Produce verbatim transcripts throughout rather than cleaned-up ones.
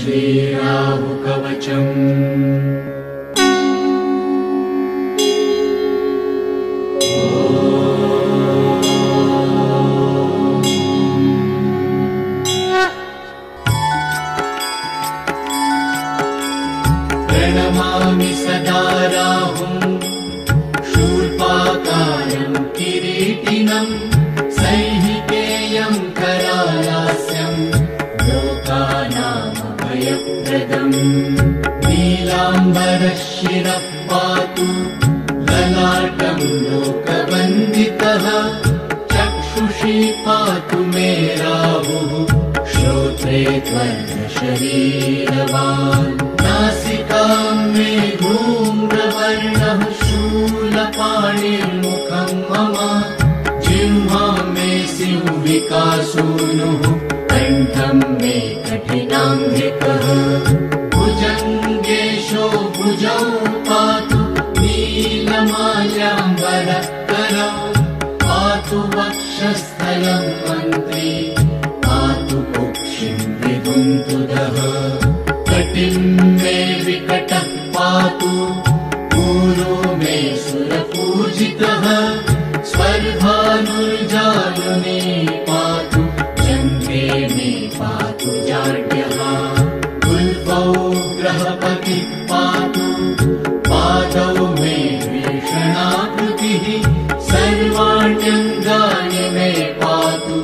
श्रीराहुकवचम्। प्रणमामि सदा राहुं शूर्पाकारं किरीटिनं सैहिकेयं करालास्यं लोकानामभयप्रदम्। नीलाम्बरशिरः पातु ललाटं लोकवन्दितः चक्षुषी पातु मे राहुः श्रोत्रे त्वर्णशरीरवान्। नासिकां मे धूम्रवर्णः शूलपाणिर्मुखं मम जिह्वां मे सिंहिकासूनुः कण्ठं मे कठिनाङ्घ्रिकः। भुजङ्गेशो भुजौ पातु नीलमाल्याम्बरकरौ पातु वक्षस्थलं मन्त्री पातु कुक्षिं विगुन्तुदः। कटिं मे विकटः पातु ऊरो मे सुरपूजितः स्वर्भानुर्जानुनी पातु जङ्घे मे पातु जाड्यः। गुल्फौ ग्रहपतिः पातु पादौ मे भीषणाकृतिः सर्वाण्यङ्गानि मे पातु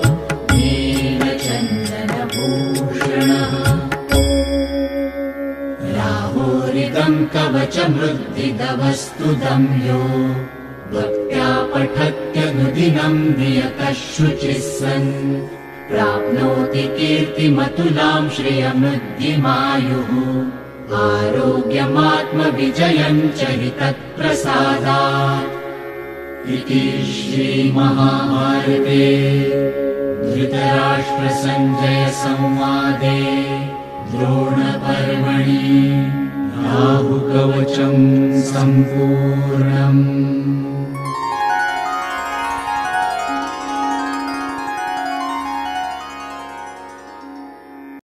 नीलचन्दनभूषणः। राहोरिदं कवचमृद्दिदवस्तुदं यो भक्त्या पठत्यनुदिनं नियतः शुचिः सन् प्राप्नोति कीर्तिमतुलां श्रियमृद्धिमायुः। आरोग्यमात्मविजयं च हि तत्प्रसादात्। इति श्रीमहाभारते धृतराष्ट्रसञ्जयसंवादे द्रोणपर्वणि राहुकवचं सम्पूर्णम्।